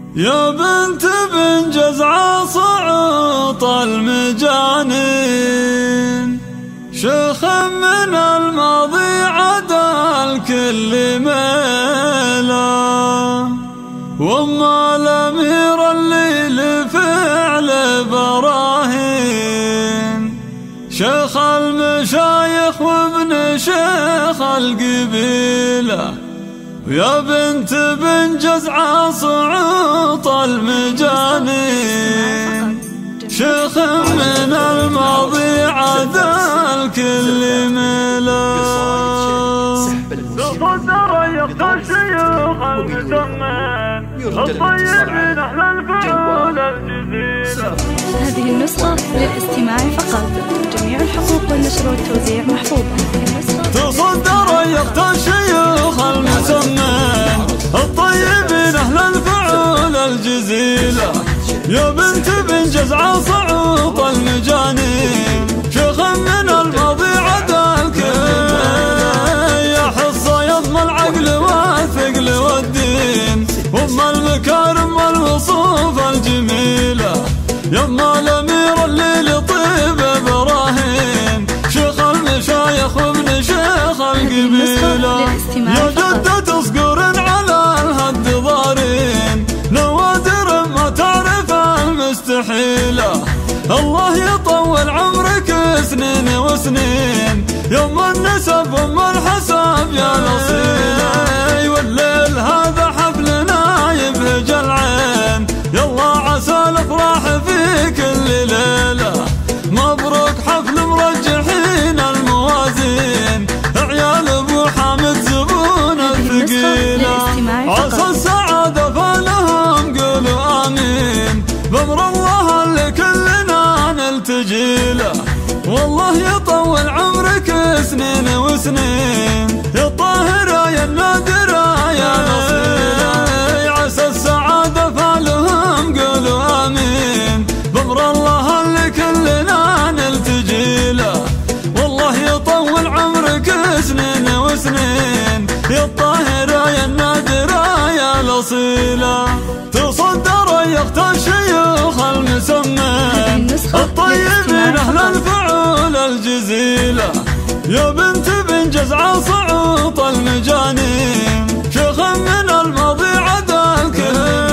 يا بنت بن جزعة صعوط المجانين، شيخ من الماضي عدا الكل ميلا، وأما الأمير اللي لفعل براهين، شيخ المشايخ وابن شيخ القبيلة. ويا بنت بن جزعة صعوط المجانين، شيخ من الماضي عدا الكل ميلا. تصدر يقتل الشيوخ المسمين الطيبين أهل الفعول الجزيلة. هذه النسخة للاستماع فقط، جميع الحقوق والنشر والتوزيع محفوظة. تصدر يقتل الشيوخ المسمين الطيبين أهل الفعول الجزيلة. يا بنت بن جزعة صعوط المجانين، شيخ من الماضي عدا الكل، يحص يضم العقل والثقل والدين، وام المكارم والوصوف الجميلة. يما الأمير اللي لطيب براهين، شيخ المشايخ وابن شيخ القبيلة. يا جدة صقور على الهد ضارين، نوادر ما تعرف المستحيلة. الله يطول عمرك سنين وسنين، يوم النسب وام الحساب يا نصيب. والليل هذا حفلنا يبهج العين، يلا عسى الافراح في كل ليلة. مبروك حفل مرجحين الموازين، عيال ابو حامد زبون الثقيلة. عسى السعادة فلهم قولوا امين، بامر الله اللي كلنا نلتجي له. والله يطول عمرك سنين وسنين، يا طاهرة يا النادرة يا نصيرة. عسى السعادة فعلهم قولوا آمين، بأمر الله اللي كلنا نلتجي له. والله يطول عمرك سنين وسنين، يا الطاهرة يا النادرة يا الأصيلة. تصدر يقتل شيوخ المسمين الطيبين أهل الفعول الجزيلة. يا بنت بن جزعة صعوط المجانين، شيخ من الماضي عدا الكل،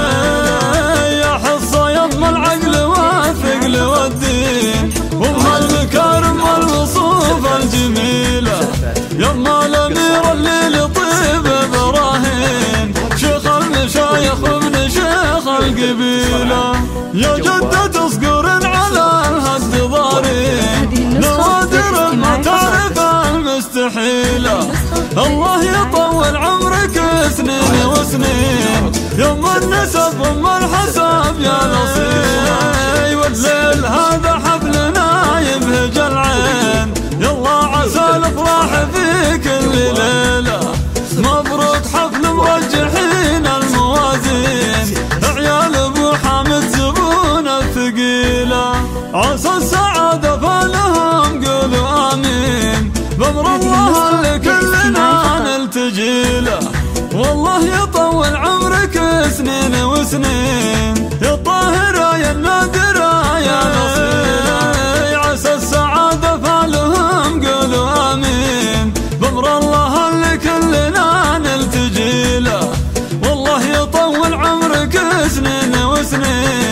يحص يضم العقل والثقل والدين، وام المكارم والوصوف الجميلة. يما الأمير اللي لطيب براهين، شيخ المشايخ وابن شيخ القبيلة. يا جدة صقور على الهد ضارين، نوادر ما تعرف المستحيلة. الله يطول عمرك سنين وسنين، يوم النسب وام الحساب يا نصيب. والليل هذا حفلنا يبهج العين، يلا عسى الافراح في كل ليلة. مبروك حفل مرجحين الموازين، عيال ابو حامد زبون الثقيلة. عسى السعادة فلهم قولوا امين، بأمر الله اللي كلنا نلتجي له. والله يطول عمرك سنين وسنين، يا طاهرة يا النادرة يا نصيرة. عسى السعادة فعلهم قولوا آمين، بأمر الله اللي كلنا نلتجي له. والله يطول عمرك سنين وسنين،